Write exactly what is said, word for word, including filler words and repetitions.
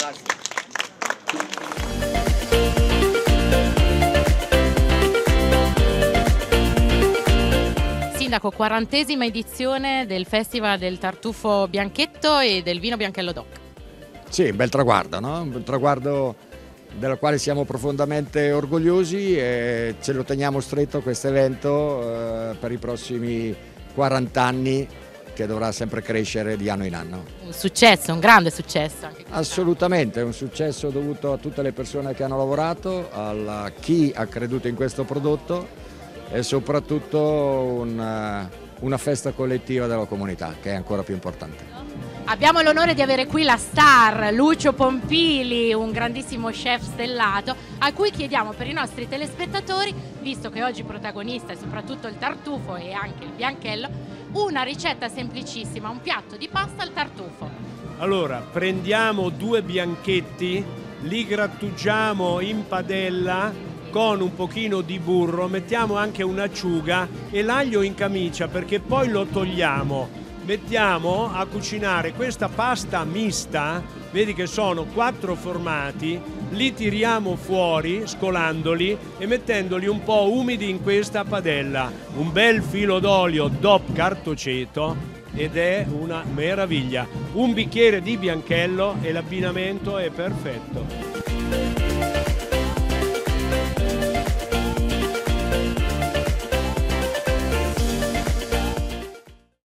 Grazie. Sindaco, quarantesima edizione del Festival del Tartufo Bianchetto e del Vino Bianchello Doc. Sì, un bel traguardo, no? Un traguardo del quale siamo profondamente orgogliosi e ce lo teniamo stretto questo evento eh, per i prossimi quaranta anni, che dovrà sempre crescere di anno in anno. Un successo, un grande successo. Anche Assolutamente, è un successo dovuto a tutte le persone che hanno lavorato, a chi ha creduto in questo prodotto e soprattutto una, una festa collettiva della comunità, che è ancora più importante. Abbiamo l'onore di avere qui la star Lucio Pompili, un grandissimo chef stellato, a cui chiediamo per i nostri telespettatori, visto che oggi protagonista è soprattutto il tartufo e anche il bianchello, una ricetta semplicissima, un piatto di pasta al tartufo. Allora, prendiamo due bianchetti, li grattugiamo in padella con un pochino di burro, mettiamo anche un'acciuga e l'aglio in camicia, perché poi lo togliamo. Mettiamo a cucinare questa pasta mista, vedi che sono quattro formati, li tiriamo fuori scolandoli e mettendoli un po' umidi in questa padella. Un bel filo d'olio D O P cartoceto ed è una meraviglia. Un bicchiere di bianchello e l'abbinamento è perfetto.